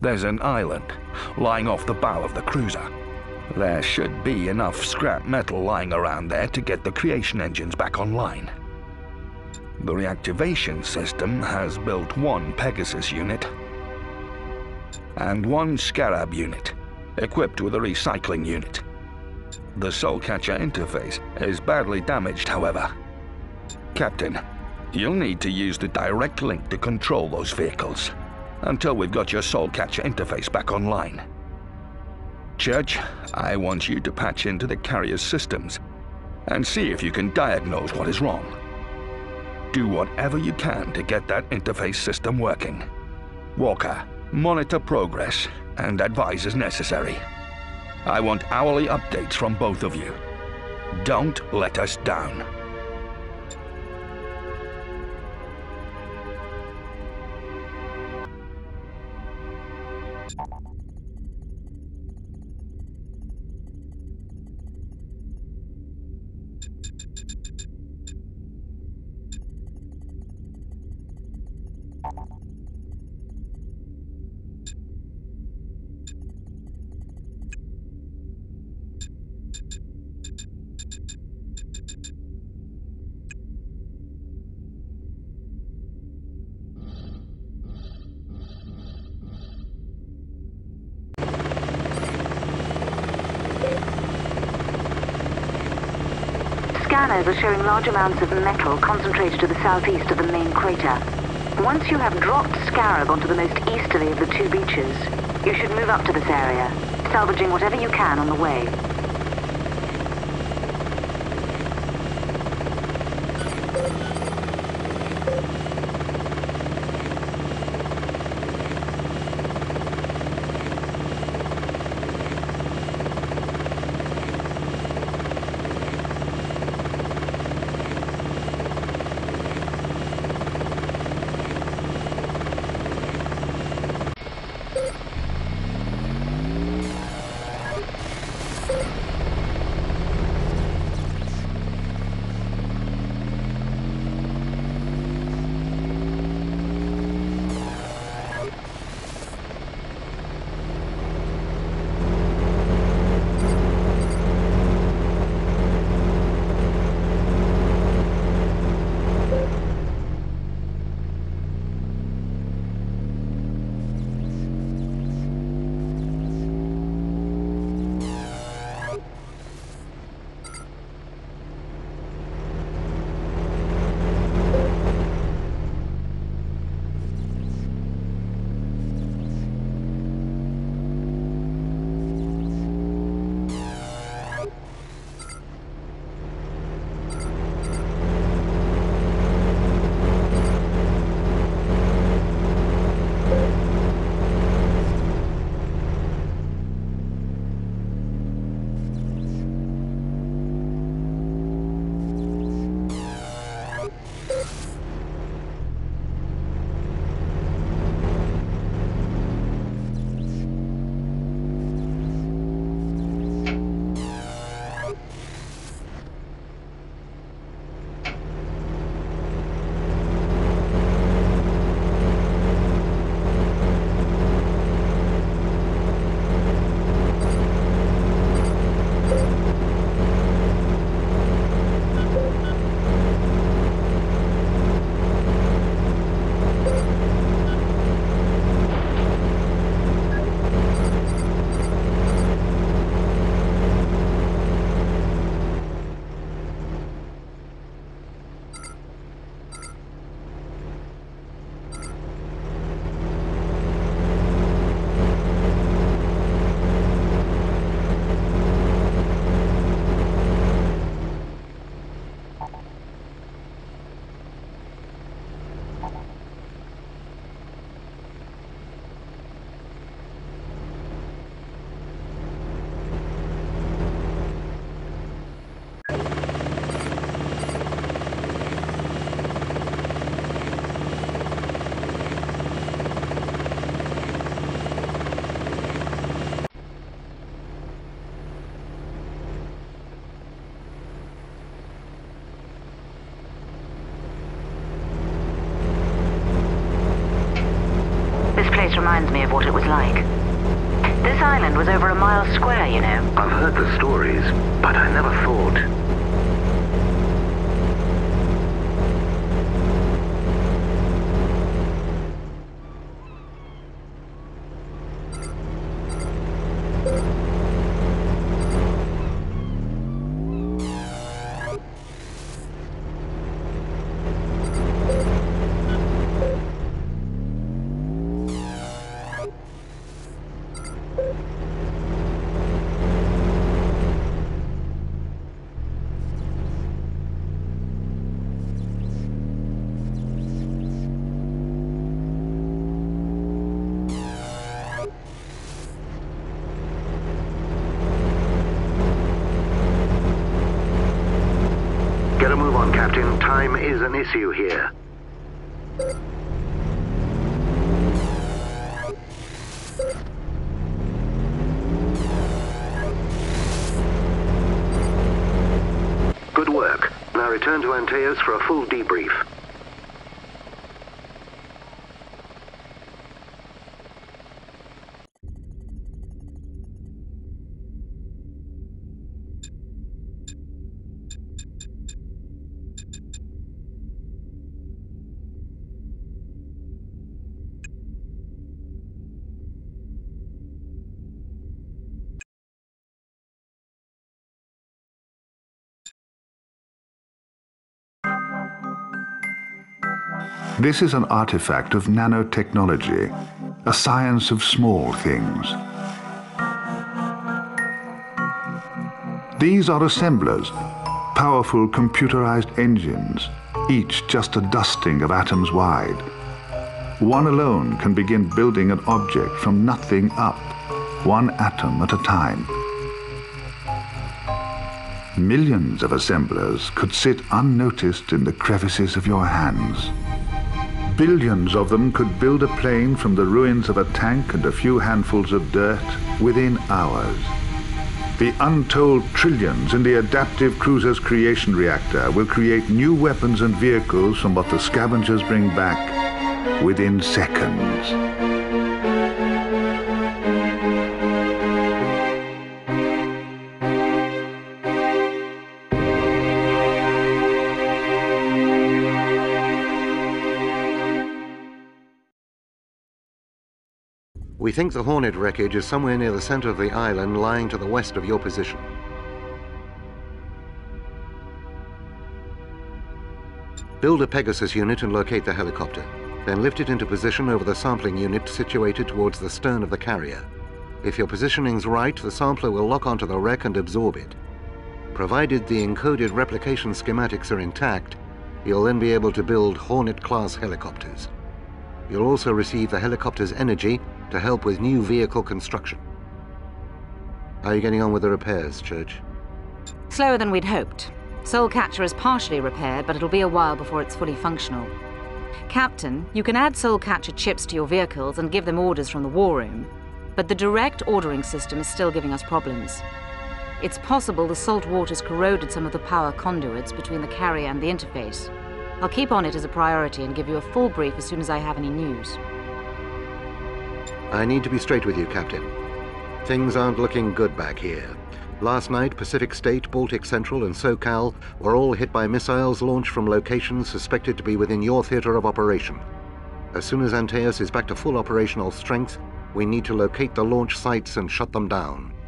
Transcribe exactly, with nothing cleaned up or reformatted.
There's an island lying off the bow of the cruiser. There should be enough scrap metal lying around there to get the creation engines back online. The reactivation system has built one Pegasus unit and one Scarab unit, equipped with a recycling unit. The Soul Catcher interface is badly damaged, however. Captain, you'll need to use the direct link to control those vehicles until we've got your Soul Catcher interface back online. Church, I want you to patch into the carrier's systems and see if you can diagnose what is wrong. Do whatever you can to get that interface system working. Walker, monitor progress and advise as necessary. I want hourly updates from both of you. Don't let us down. Scanners are showing large amounts of metal concentrated to the southeast of the main crater. Once you have dropped Scarab onto the most easterly of the two beaches, you should move up to this area, salvaging whatever you can on the way. You This place reminds me of what it was like. This island was over a mile square, you know. I've heard the stories, but I never thought... Get a move on, Captain. Time is an issue here. Good work. Now return to Antaeus for a full debrief. This is an artifact of nanotechnology, a science of small things. These are assemblers, powerful computerized engines, each just a dusting of atoms wide. One alone can begin building an object from nothing up, one atom at a time. Millions of assemblers could sit unnoticed in the crevices of your hands. Billions of them could build a plane from the ruins of a tank and a few handfuls of dirt within hours. The untold trillions in the adaptive cruiser's creation reactor will create new weapons and vehicles from what the scavengers bring back within seconds. We think the Hornet wreckage is somewhere near the center of the island, lying to the west of your position. Build a Pegasus unit and locate the helicopter. Then lift it into position over the sampling unit situated towards the stern of the carrier. If your positioning's right, the sampler will lock onto the wreck and absorb it. Provided the encoded replication schematics are intact, you'll then be able to build Hornet-class helicopters. You'll also receive the helicopter's energy to help with new vehicle construction. How are you getting on with the repairs, Church? Slower than we'd hoped. Soul Catcher is partially repaired, but it'll be a while before it's fully functional. Captain, you can add Soul Catcher chips to your vehicles and give them orders from the war room, but the direct ordering system is still giving us problems. It's possible the salt water's corroded some of the power conduits between the carrier and the interface. I'll keep on it as a priority and give you a full brief as soon as I have any news. I need to be straight with you, Captain. Things aren't looking good back here. Last night, Pacific State, Baltic Central, and SoCal were all hit by missiles launched from locations suspected to be within your theater of operation. As soon as Antaeus is back to full operational strength, we need to locate the launch sites and shut them down.